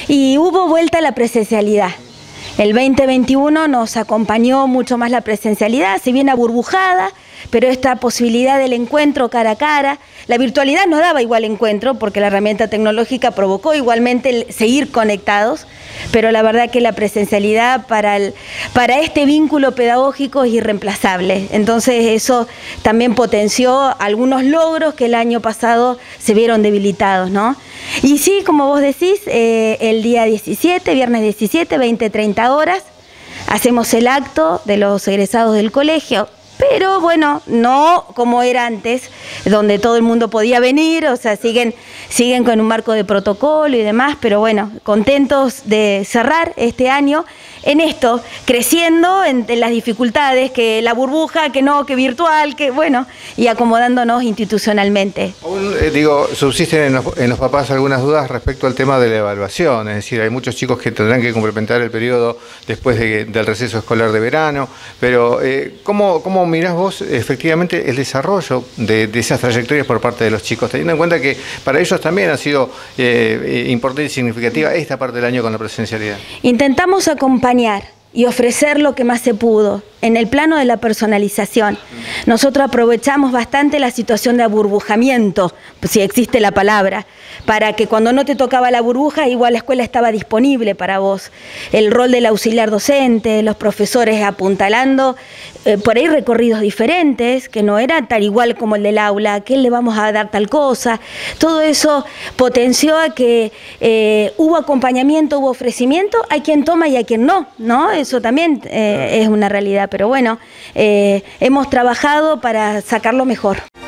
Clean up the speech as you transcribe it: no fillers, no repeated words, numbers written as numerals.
Y hubo vuelta a la presencialidad. El 2021 nos acompañó mucho más la presencialidad, si bien aburbujada, pero esta posibilidad del encuentro cara a cara. La virtualidad no daba igual encuentro porque la herramienta tecnológica provocó igualmente el seguir conectados, pero la verdad que la presencialidad para este vínculo pedagógico es irreemplazable. Entonces eso también potenció algunos logros que el año pasado se vieron debilitados, ¿no? Y sí, como vos decís, el día 17, viernes 17, 20-30 horas, hacemos el acto de los egresados del colegio. Pero bueno, no como era antes, donde todo el mundo podía venir, o sea, siguen con un marco de protocolo y demás, pero bueno, contentos de cerrar este año en esto, creciendo en las dificultades, que la burbuja, que no, que virtual, que bueno, y acomodándonos institucionalmente. Aún, subsisten en los papás algunas dudas respecto al tema de la evaluación, es decir, hay muchos chicos que tendrán que complementar el periodo después del receso escolar de verano, pero ¿cómo mirás vos efectivamente el desarrollo de esas trayectorias por parte de los chicos, teniendo en cuenta que para ellos también ha sido importante y significativa esta parte del año con la presencialidad? Intentamos acompañar y ofrecer lo que más se pudo en el plano de la personalización. Nosotros aprovechamos bastante la situación de aburbujamiento, si existe la palabra, para que cuando no te tocaba la burbuja, igual la escuela estaba disponible para vos. El rol del auxiliar docente, los profesores apuntalando, por ahí recorridos diferentes, que no era tal igual como el del aula, a quién le vamos a dar tal cosa. Todo eso potenció a que hubo acompañamiento, hubo ofrecimiento, hay quien toma y hay quien no, ¿no? Eso también es una realidad, pero bueno, hemos trabajado para sacarlo mejor.